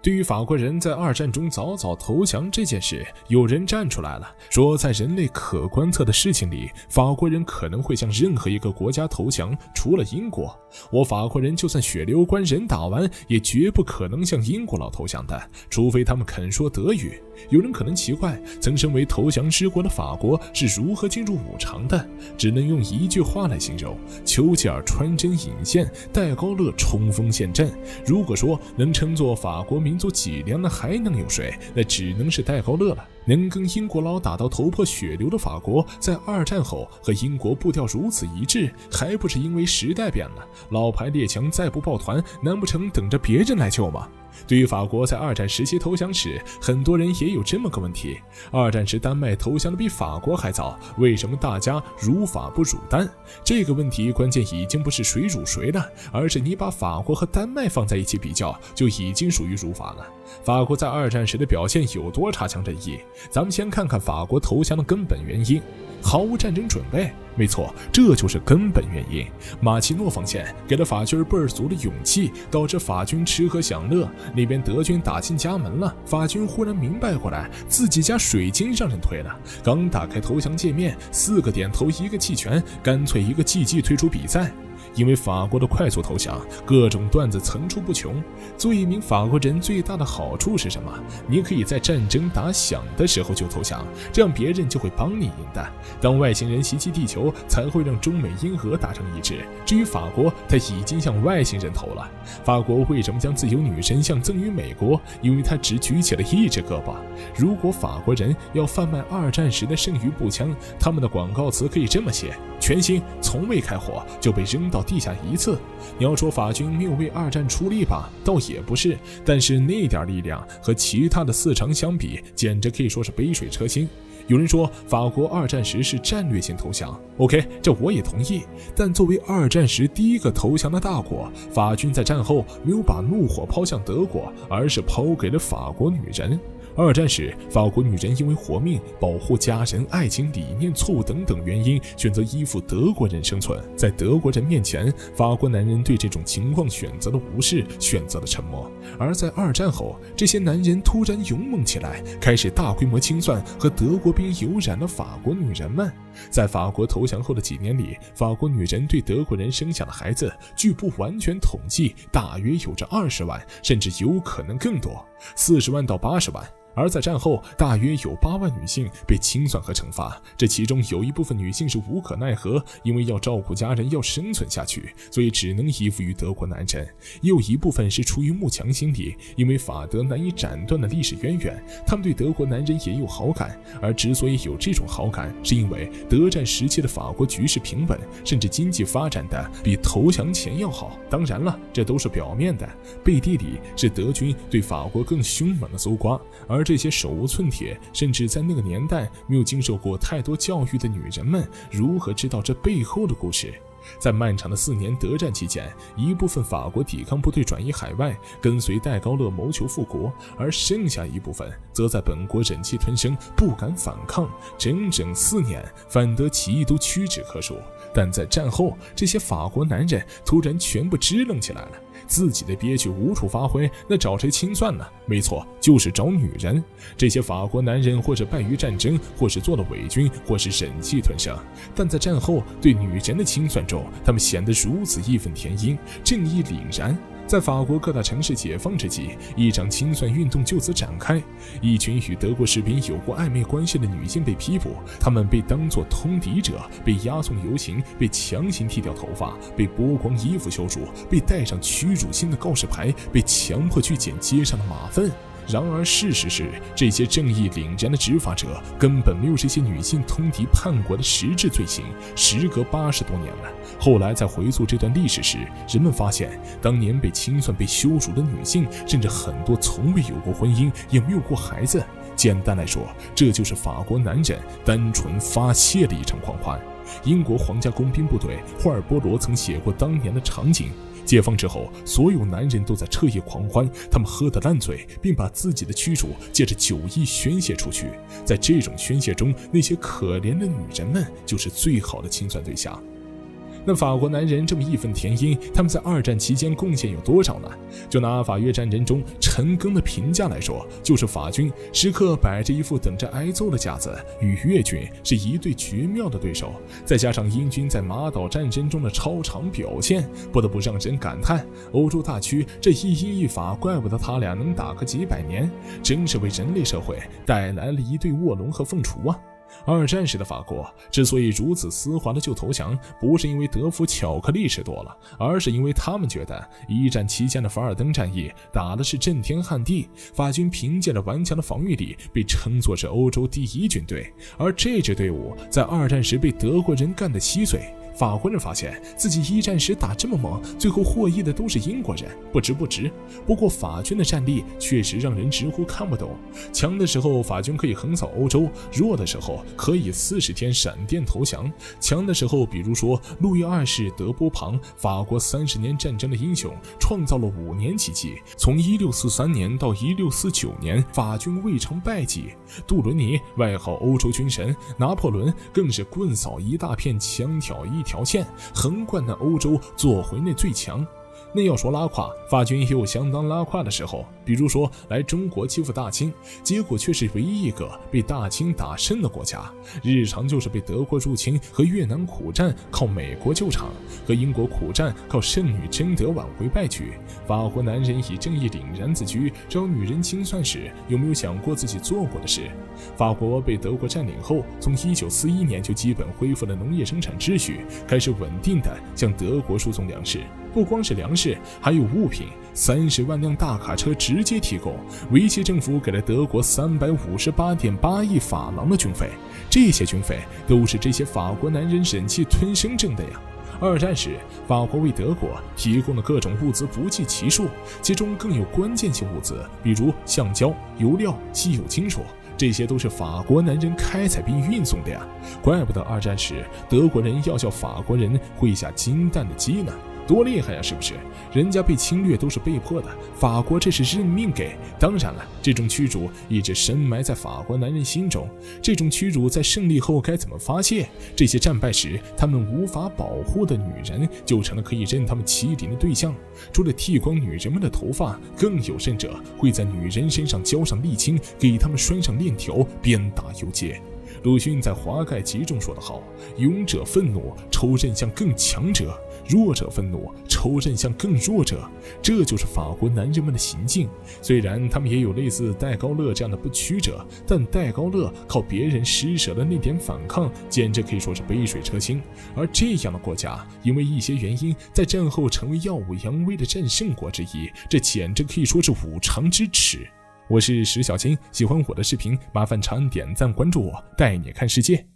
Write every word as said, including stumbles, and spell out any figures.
对于法国人在二战中早早投降这件事，有人站出来了，说在人类可观测的事情里，法国人可能会向任何一个国家投降，除了英国。我法国人就算血流关人打完，也绝不可能向英国佬投降的，除非他们肯说德语。有人可能奇怪，曾身为投降之国的法国是如何进入五常的，只能用一句话来形容：丘吉尔穿针引线，戴高乐冲锋陷阵。如果说能称作法国民族脊梁的还能有谁，那只能是戴高乐了。能跟英国佬打到头破血流的法国，在二战后和英国步调如此一致，还不是因为时代变了？老牌列强再不抱团，难不成等着别人来救吗？对于法国在二战时期投降时，很多人也有这么个问题：二战时丹麦投降的比法国还早，为什么大家辱法不辱丹？这个问题关键已经不是谁辱谁了，而是你把法国和丹麦放在一起比较，就已经属于辱法了。法国在二战时的表现有多差强人意？咱们先看看法国投降的根本原因：毫无战争准备。没错，这就是根本原因。马奇诺防线给了法军倍儿足的勇气，导致法军吃喝享乐。那边德军打进家门了，法军忽然明白过来，自己家水晶让人推了。刚打开投降界面，四个点头一个弃权，干脆一个 G G 退出比赛。因为法国的快速投降，各种段子层出不穷。做一名法国人最大的好处是什么？你可以在战争打响的时候就投降，这样别人就会帮你赢的。当外星人袭击地球，才会让中美英俄打成一致。至于法国，他已经向外星人投了。法国为什么将自由女神像赠予美国？因为他只举起了一只胳膊。如果法国人要贩卖二战时的剩余步枪，他们的广告词可以这么写：全新，从未开火就被扔到地下一次。你要说法军没有为二战出力吧，倒也不是，但是那点力量和其他的四常相比，简直可以说是杯水车薪。有人说法国二战时是战略性投降 ，OK， 这我也同意。但作为二战时第一个投降的大国，法军在战后没有把怒火抛向德国，而是抛给了法国女人。二战时，法国女人因为活命、保护家人、爱情理念错误等等原因，选择依附德国人生存。在德国人面前，法国男人对这种情况选择了无视，选择了沉默。而在二战后，这些男人突然勇猛起来，开始大规模清算和德国兵有染了法国女人们。在法国投降后的几年里，法国女人对德国人生下的孩子，据不完全统计，大约有着二十万，甚至有可能更多，四十万到八十万。而在战后，大约有八万女性被清算和惩罚，这其中有一部分女性是无可奈何，因为要照顾家人，要生存下去，所以只能依附于德国男人；也有一部分是出于慕强心理，因为法德难以斩断的历史渊源，他们对德国男人也有好感。而之所以有这种好感，是因为德战时期的法国局势平稳，甚至经济发展的比投降前要好。当然了，这都是表面的，背地里是德军对法国更凶猛的搜刮。而这些手无寸铁，甚至在那个年代没有经受过太多教育的女人们，如何知道这背后的故事？在漫长的四年德战期间，一部分法国抵抗部队转移海外，跟随戴高乐谋求复国，而剩下一部分则在本国忍气吞声，不敢反抗，整整四年，反德起义都屈指可数。但在战后，这些法国男人突然全部支棱起来了，自己的憋屈无处发挥，那找谁清算呢？没错，就是找女人。这些法国男人或者败于战争，或是做了伪军，或是忍气吞声，但在战后对女人的清算中，他们显得如此义愤填膺，正义凛然。在法国各大城市解放之际，一场清算运动就此展开。一群与德国士兵有过暧昧关系的女性被批捕，她们被当作通敌者，被押送游行，被强行剃掉头发，被剥光衣服羞辱，被带上屈辱性的告示牌，被强迫去捡街上的马粪。然而事实是，这些正义凛然的执法者根本没有这些女性通敌叛国的实质罪行。时隔八十多年了，后来在回溯这段历史时，人们发现当年被清算被羞辱的女性，甚至很多从未有过婚姻，也没有过孩子。简单来说，这就是法国男人单纯发泄的一场狂欢。英国皇家工兵部队霍尔波罗曾写过当年的场景。解放之后，所有男人都在彻夜狂欢，他们喝得烂醉，并把自己的屈辱借着酒意宣泄出去。在这种宣泄中，那些可怜的女人们就是最好的清算对象。 那法国男人这么义愤填膺，他们在二战期间贡献有多少呢？就拿法越战争中陈赓的评价来说，就是法军时刻摆着一副等着挨揍的架子，与越军是一对绝妙的对手。再加上英军在马岛战争中的超常表现，不得不让人感叹，欧洲大区这一英一法，怪不得他俩能打个几百年，真是为人类社会带来了一对卧龙和凤雏啊！二战时的法国之所以如此丝滑的就投降，不是因为德芙巧克力吃多了，而是因为他们觉得一战期间的凡尔登战役打的是震天撼地，法军凭借着顽强的防御力被称作是欧洲第一军队，而这支队伍在二战时被德国人干得稀碎。法国人发现自己一战时打这么猛，最后获益的都是英国人，不值不值。不过法军的战力确实让人直呼看不懂，强的时候法军可以横扫欧洲，弱的时候可以四十天闪电投降。强的时候，比如说路易二世德波旁，法国三十年战争的英雄，创造了五年奇迹，从一六四三年到一六四九年，法军未尝败绩。杜伦尼外号欧洲军神，拿破仑更是棍扫一大片，枪挑一条线，横贯那欧洲，做回那最强。那要说拉胯，法军也有相当拉胯的时候，比如说来中国欺负大清，结果却是唯一一个被大清打胜的国家。日常就是被德国入侵和越南苦战靠美国救场，和英国苦战靠圣女贞德挽回败局。法国男人以正义凛然自居，招女人清算时有没有想过自己做过的事？法国被德国占领后，从一九四一年就基本恢复了农业生产秩序，开始稳定的向德国输送粮食。不光是粮食，还有物品，三十万辆大卡车直接提供。维希政府给了德国三百五十八点八亿法郎的军费，这些军费都是这些法国男人忍气吞声挣的呀。二战时，法国为德国提供的各种物资不计其数，其中更有关键性物资，比如橡胶、油料、稀有金属，这些都是法国男人开采并运送的呀。怪不得二战时德国人要叫法国人会下金蛋的鸡呢，多厉害呀，是不是？人家被侵略都是被迫的，法国这是认命给。当然了，这种驱逐一直深埋在法国男人心中。这种驱逐在胜利后该怎么发泄？这些战败时他们无法保护的女人，就成了可以任他们欺凌的对象。除了剃光女人们的头发，更有甚者会在女人身上浇上沥青，给他们拴上链条，鞭打游街。鲁迅在《华盖集》中说得好，勇者愤怒，抽刃向更强者；弱者愤怒，抽刃向更弱者。这就是法国男人们的行径。虽然他们也有类似戴高乐这样的不屈者，但戴高乐靠别人施舍的那点反抗，简直可以说是杯水车薪。而这样的国家，因为一些原因，在战后成为耀武扬威的战胜国之一，这简直可以说是五常之耻。我是石小青，喜欢我的视频，麻烦长按点赞关注我，带你看世界。